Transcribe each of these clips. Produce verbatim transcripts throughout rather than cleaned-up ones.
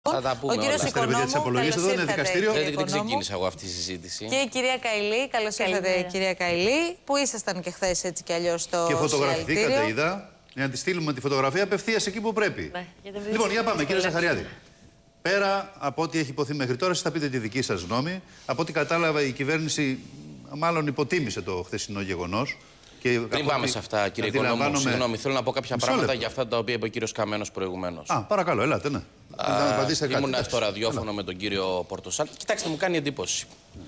Θα τα πούμε. Ο κύριος Οικονόμου, καλώς ήρθατε. Δεν την ξεκίνησα εγώ αυτή τη συζήτηση. Και η κυρία Καηλή, καλώς ήρθατε κυρία Καηλή, που ήσασταν και χθες έτσι κι αλλιώς στο και φωτογραφηθήκατε, είδα, για να τη στείλουμε τη φωτογραφία απευθείας εκεί που πρέπει. Ναι, για λοιπόν, για πάμε, κύριε Ζαχαριάδη. Πέρα από ό,τι έχει υποθεί μέχρι τώρα, εσείς θα πείτε τη δική σας γνώμη. Από ό,τι κατάλαβα, η κυβέρνηση μάλλον υποτίμησε το χθεσινό γεγονός. Και πριν πάμε σε αυτά, κύριε Οικονόμου, συγγνώμη, θέλω να πω κάποια Μισό πράγματα λεπτό. για αυτά τα οποία είπε ο κύριος Καμένος προηγουμένως. Α, παρακαλώ, ελάτε, ναι. Ήμουν στο ραδιόφωνο Έλα. με τον κύριο Πορτοσάλτη. Κοιτάξτε, μου κάνει εντύπωση.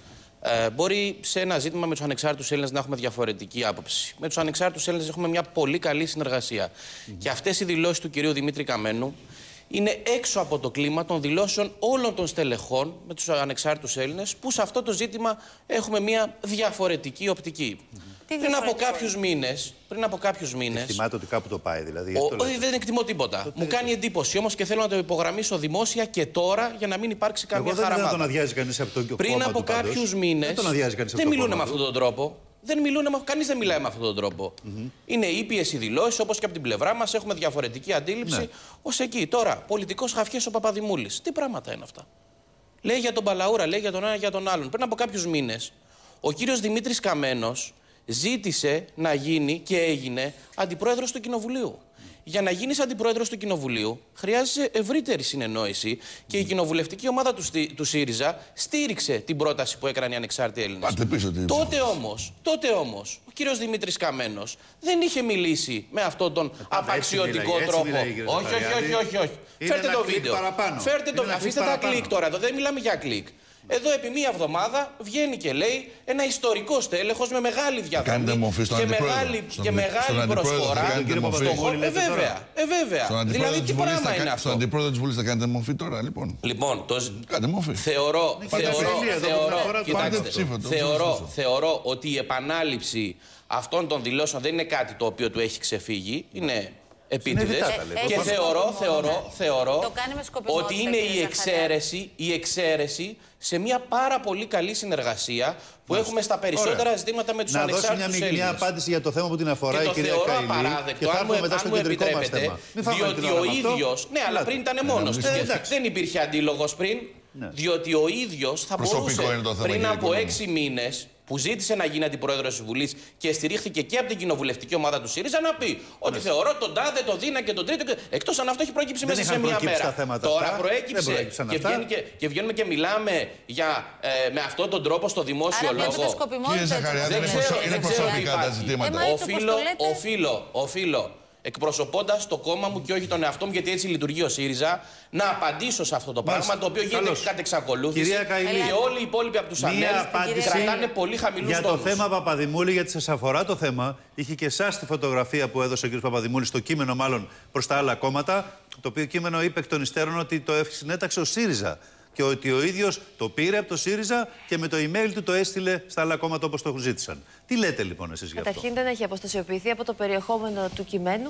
Ε, μπορεί σε ένα ζήτημα με τους ανεξάρτητους Έλληνες να έχουμε διαφορετική άποψη. Με τους ανεξάρτητους Έλληνες έχουμε μια πολύ καλή συνεργασία. Mm -hmm. Και αυτές οι δηλώσεις του κυρίου Δημήτρη Καμένου είναι έξω από το κλίμα των δηλώσεων όλων των στελεχών με τους ανεξάρτητους Έλληνες, που σε αυτό το ζήτημα έχουμε μια διαφορετική οπτική. Mm -hmm. Πριν από κάποιους μήνες, πριν από κάποιους μήνες... Εκτιμάτε ότι κάπου το πάει, δηλαδή. Όχι, δεν εκτιμώ τίποτα. Μου κάνει εντύπωση όμως και θέλω να το υπογραμμίσω δημόσια και τώρα για να μην υπάρξει καμία χαραμάδα. Δεν τον αδειάζει κανείς από το Πριν από κάποιους μήνες δεν μιλούν με αυτόν τον τρόπο. Δεν μιλούν, κανείς δεν μιλάει με αυτόν τον τρόπο. Mm-hmm. Είναι ήπιες οι δηλώσεις, όπως και από την πλευρά μας έχουμε διαφορετική αντίληψη. Ναι. Ως εκεί. Τώρα, πολιτικός χαφιές ο Παπαδημούλης. Τι πράγματα είναι αυτά. Λέει για τον Παλαούρα, λέει για τον ένα για τον άλλον. Πριν από κάποιους μήνες, ο κύριος Δημήτρης Καμένος ζήτησε να γίνει και έγινε αντιπρόεδρος του Κοινοβουλίου. Για να γίνεις αντιπρόεδρος του Κοινοβουλίου, χρειάζεσαι ευρύτερη συνεννόηση και η κοινοβουλευτική ομάδα του, του ΣΥΡΙΖΑ στήριξε την πρόταση που έκαναν οι ανεξάρτητοι Έλληνες. Τότε όμως, τότε όμως, ο κύριος Δημήτρης Καμένος δεν είχε μιλήσει με αυτόν τον απαξιωτικό τρόπο. Όχι, όχι, όχι, όχι, όχι. Φέρτε το βίντεο. Φέρτε το... Αφήστε τα κλικ τώρα εδώ, δεν μιλάμε για κλικ. Εδώ επί μία εβδομάδα βγαίνει και λέει ένα ιστορικό στέλεχος με μεγάλη διαδρομή και μεγάλη, και μεγάλη προσφορά. Ε, βέβαια, ε, βέβαια. Δηλαδή τι πράγμα είναι αυτό. Στον αντιπρόεδρο της Βουλής θα κάνετε μορφή τώρα, λοιπόν. Λοιπόν, το... κάντε μορφή. Θεωρώ, θεωρώ, θεωρώ, κοιτάξτε, θεωρώ, θεωρώ ότι η επανάληψη αυτών των δηλώσεων δεν είναι κάτι το οποίο του έχει ξεφύγει. Είναι επίτηδες. Ε, και θεωρώ, θεωρώ, θεωρώ ότι είναι η εξαίρεση, η εξαίρεση σε μια πάρα πολύ καλή συνεργασία που έχουμε στα περισσότερα Ωραία. ζητήματα με τους ανεξάρτητους Έλληνες. Να δώσει μια, μια απάντηση για το θέμα που την αφορά και η κυρία Καηλή. Και το θεωρώ απαράδεκτο, αν μου, αν μου επιτρέπετε, διότι ο ίδιος... Ναι, αλλά πριν ήταν μόνος του. Δεν υπήρχε αντίλογος πριν, διότι ο ίδιος θα μπορούσε πριν από έξι μήνες που ζήτησε να γίνει αντιπρόεδρος της Βουλής και στηρίχθηκε και από την κοινοβουλευτική ομάδα του ΣΥΡΙΖΑ να πει ότι θεωρώ τον τάδε, τον δίνα και τον τρίτο. Εκτός αν αυτό έχει προκύψει μέσα σε μία μέρα. Τώρα προέκυψε και, βγαίνει και, και βγαίνουμε και μιλάμε για, ε, με αυτόν τον τρόπο στο δημόσιο Άρα, λόγο. Κύριε Ζαχαριάδη, είναι προσωπικά τα ζητήματα. Οφείλω, οφείλω, οφείλω. Εκπροσωπώντας το κόμμα μου και όχι τον εαυτό μου, γιατί έτσι λειτουργεί ο ΣΥΡΙΖΑ, να απαντήσω σε αυτό το πράγμα, Μάλιστα. το οποίο γίνεται κατ' εξακολούθηση. Κυρία Καηλή, και όλοι οι υπόλοιποι από τους ανέλους κρατάνε πολύ χαμηλούς για τόνους. Το θέμα Παπαδημούλη, γιατί σας αφορά το θέμα, είχε και εσάς τη φωτογραφία που έδωσε ο κ. Παπαδημούλης, το κείμενο μάλλον προς τα άλλα κόμματα, το οποίο κείμενο είπε εκ των υστέρων ότι το συνέταξε ο ΣΥΡΙΖΑ. Και ότι ο ίδιος το πήρε από το ΣΥΡΙΖΑ και με το email του το έστειλε στα άλλα κόμματα όπως το ζήτησαν. Τι λέτε λοιπόν εσείς γι' αυτό? Καταρχήν δεν έχει αποστασιοποιηθεί από το περιεχόμενο του κειμένου.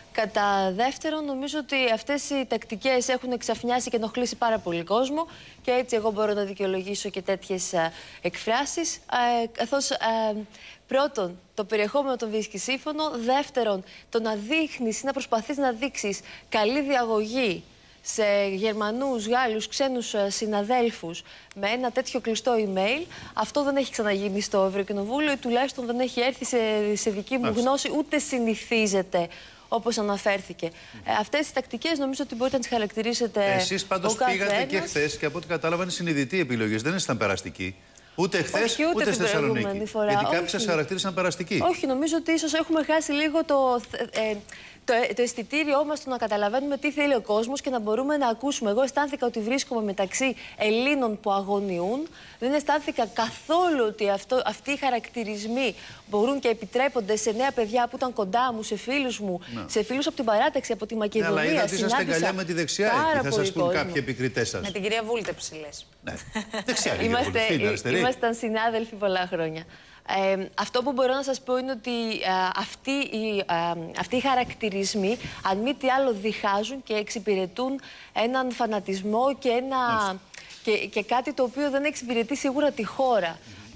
Κατά δεύτερον, νομίζω ότι αυτές οι τακτικές έχουν ξαφνιάσει και ενοχλήσει πάρα πολύ κόσμο και έτσι εγώ μπορώ να δικαιολογήσω και τέτοιες α, εκφράσεις. Α, καθώς α, πρώτον, το περιεχόμενο το βρίσκει σύμφωνο. Δεύτερον, το να δείχνεις ή να προσπαθείς να δείξεις καλή διαγωγή σε Γερμανούς, Γάλλους, ξένους συναδέλφους με ένα τέτοιο κλειστό email, αυτό δεν έχει ξαναγίνει στο Ευρωκοινοβούλιο ή τουλάχιστον δεν έχει έρθει σε, σε δική μου γνώση, ούτε συνηθίζεται όπως αναφέρθηκε. Ε, αυτές τις τακτικές νομίζω ότι μπορείτε να τις χαρακτηρίσετε. Εσείς πάντως πήγατε ένας. και χθες και από ό,τι κατάλαβα είναι συνειδητοί επιλογές, δεν ήσασταν περαστικοί. Ούτε χθες, ούτε, ούτε στη Θεσσαλονίκη. Φορά. Γιατί κάποιοι σας χαρακτήρισαν περαστικοί. Όχι, νομίζω ότι ίσως έχουμε χάσει λίγο το... Ε, Το, το αισθητήριό μας το να καταλαβαίνουμε τι θέλει ο κόσμος και να μπορούμε να ακούσουμε. Εγώ αισθάνθηκα ότι βρίσκομαι μεταξύ Ελλήνων που αγωνιούν. Δεν αισθάνθηκα καθόλου ότι αυτό, αυτοί οι χαρακτηρισμοί μπορούν και επιτρέπονται σε νέα παιδιά που ήταν κοντά μου, σε φίλους μου, ναι. σε φίλους από την παράταξη, από τη Μακεδονία. Ναι, αλλά είδατε ότι είσαστε αγκαλιά με τη δεξιά εκεί, θα σας πούν κάποιοι επικριτές σας. Με την κυρία Βούλτεψη λες. Ναι, δεξιά είμαστε, Βούλτεψη, ήμασταν συνάδελφοι πολλά χρόνια. Ε, αυτό που μπορώ να σας πω είναι ότι α, αυτοί, οι, α, αυτοί οι χαρακτηρισμοί, αν μη τι άλλο, διχάζουν και εξυπηρετούν έναν φανατισμό και, ένα, και, και κάτι το οποίο δεν εξυπηρετεί σίγουρα τη χώρα.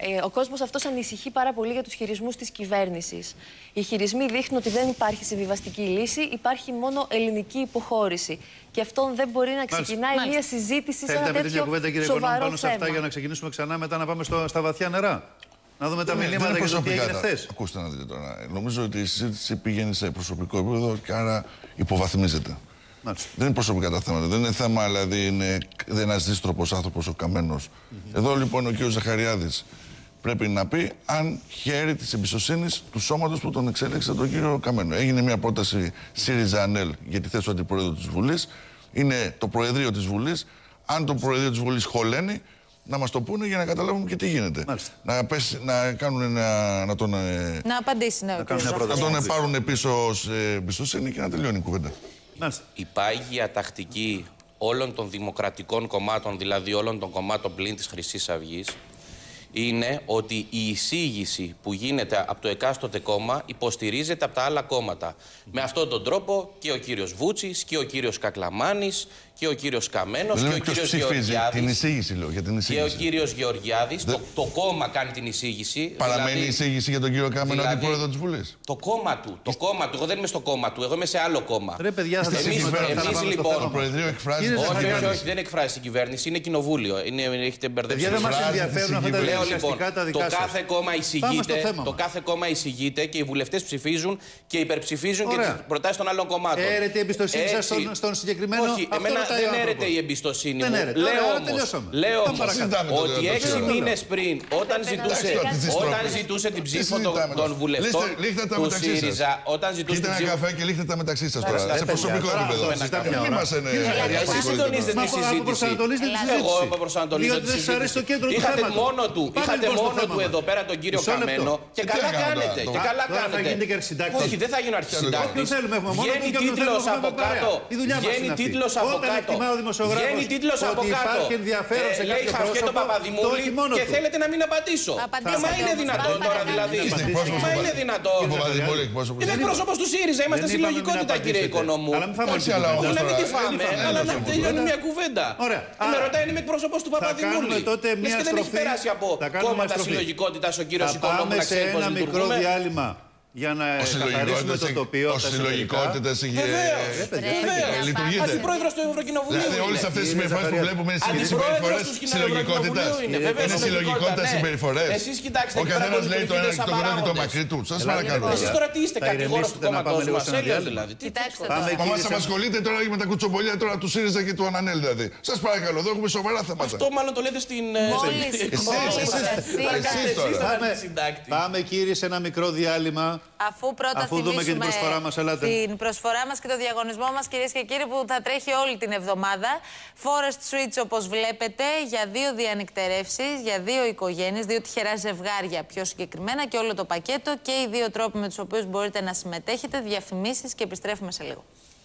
Ε, ο κόσμος αυτός ανησυχεί πάρα πολύ για τους χειρισμούς της κυβέρνησης. Οι χειρισμοί δείχνουν ότι δεν υπάρχει συμβιβαστική λύση, υπάρχει μόνο ελληνική υποχώρηση. Και αυτό δεν μπορεί να ξεκινάει Μάλιστα. μια συζήτηση σε ένα τέτοιο κουβέντα, κύριε σοβαρό πάνω σε αυτά θέμα. για να ξεκινήσουμε ξανά, μετά να πάμε στο, στα βαθιά νερά. Να δούμε τα ναι, μηνύματα και το τι έγινε χθες. Ακούστε να δείτε τώρα. Νομίζω ότι η συζήτηση πήγαινε σε προσωπικό επίπεδο και άρα υποβαθμίζεται. Μάλιστα. Δεν είναι προσωπικά τα θέματα. Δεν είναι θέμα, δηλαδή, είναι ένας δύστροπος άνθρωπος ο Καμένος. Mm-hmm. Εδώ λοιπόν ο κ. Ζαχαριάδης πρέπει να πει αν χαίρει της εμπιστοσύνης του σώματος που τον εξέλεξε τον κύριο Καμένο. Έγινε μια πρόταση ΣΥΡΙΖΑ-ΑΝΕΛ για τη θέση του Αντιπροέδρου της Βουλής. Είναι το Προεδρείο της Βουλής. Αν το Προεδρείο της Βουλής χωλαίνει, να μας το πούνε για να καταλάβουμε και τι γίνεται. Να, πέσει, να κάνουν ένα, να τον... Να απαντήσει, ναι, να, να τον πάρουν πίσω σε εμπιστοσύνη και να τελειώνει η κουβέντα. Η πάγια τακτική όλων των δημοκρατικών κομμάτων, δηλαδή όλων των κομμάτων πλην της Χρυσής Αυγής, είναι ότι η εισήγηση που γίνεται από το εκάστοτε κόμμα υποστηρίζεται από τα άλλα κόμματα. Με αυτόν τον τρόπο και ο κύριος Βούτσης και ο κύριος Κακλαμάνης και ο κύριος Καμένος και ο κύριος Γεωργιάδης. Την εισήγηση, λέω, για την εισήγηση. Και ο κύριος Γεωργιάδης. Δε... Το, το κόμμα κάνει την εισήγηση. Παραμένει δηλαδή... η εισήγηση για τον κύριο Καμένο, δηλαδή... αντιπρόεδρο της Βουλής. Το κόμμα του. Το κόμμα του. Εγώ δεν είμαι στο κόμμα του. Εγώ είμαι σε άλλο κόμμα. Ρε παιδιά, θα εμείς, εμείς λοιπόν. Το Προεδρείο εκφράζει. Όχι, όχι, όχι, δεν εκφράζει την κυβέρνηση. Είναι κοινοβούλιο. Είναι, έχετε μπερδέψει. Δεν μας ενδιαφέρουν αυτά τα διαδικαστικά τα δικά σας. Το κάθε κόμμα εισηγείται. Το κάθε κόμμα εισηγείται και οι βουλευτές ψηφίζουν και υπερψηφίζουν και τις προτάσεις των άλλων κομμάτων. Έρεται η εμπιστοσύνη σας στον συγκεκριμένο. Όχι, εμένα δεν έρεται η εμπιστοσύνη μου. Λέω όμως ότι έξι μήνες πριν, όταν ζητούσε την ψήφο των βουλευτών του ΣΥΡΙΖΑ, όταν ζητούσε την ψήφο... ένα καφέ και λήχτε τα μεταξύ σας τώρα, σε προσωπικό επίπεδο. Εσείς συντονίζετε τη συζήτηση. Εγώ προσανατολίζω τη συζήτηση. Είχατε μόνο του, είχατε μόνο του εδώ πέρα τον κύριο Καμένο και καλά κάνετε. Και καλά κάνετε. Όχι, δεν θα γίνω αρχισυντάκτης. Βγαίνει τίτλος από κάτω. Βγαίνει τίτλος από κάτω. Βγαίνει τίτλος από κάτω. Ε, λέει χαφιέ το Παπαδημούλη και θέλετε να μην απαντήσω. Μα είναι δυνατόν τώρα δηλαδή. Μα είναι δυνατόν. Είμαι εκπρόσωπος του ΣΥΡΙΖΑ. Είμαστε συλλογικότητα, κύριε Οικονομού. Όχι να μην τη φάμε, αλλά να τελειώνει μια κουβέντα. Με ρωτάει, είμαι εκπρόσωπος του Παπαδημούλη. Λες και δεν έχει περάσει από κόμματα συλλογικότητας ο κύριος Οικονομού να ξέρει πώς λειτουργούμε. Για να καθαρίσουμε το τοπίο. Ως συλλογικότητες είχε λειτουργείται. Αντιπρόεδρος του Ευρωκοινοβουλίου. Δηλαδή όλες αυτές τις συμπεριφορές που βλέπουμε είναι συμπεριφορές συλλογικότητας. Είναι συλλογικότητα συμπεριφορές. Εσείς κοιτάξτε. Ο καθένας λέει το ένα και το κοντά και το μακρύ του. Σας παρακαλώ. Εσείς τώρα τι είστε, κατηγόρος του κόμματός μας. Έλεος δηλαδή. Μα μας απασχολείτε τώρα με τα κουτσομπολιά τώρα του ΣΥΡΙΖΑ και του ΑΝΕΛ δηλαδή. Σας παρακαλώ, εδώ έχουμε σοβαρά θέματα. Αυτό μάλλον το λέτε στην. Πάμε κύριε σε ένα μικρό διάλειμμα. Αφού πρώτα Αφού δούμε και την προσφορά μας, ελάτε. Την προσφορά μας και το διαγωνισμό μας, κυρίες και κύριοι, που θα τρέχει όλη την εβδομάδα. Forest Switch, όπως βλέπετε, για δύο διανυκτερεύσεις, για δύο οικογένειες, δύο τυχερά ζευγάρια πιο συγκεκριμένα και όλο το πακέτο και οι δύο τρόποι με τους οποίους μπορείτε να συμμετέχετε, διαφημίσεις και επιστρέφουμε σε λίγο.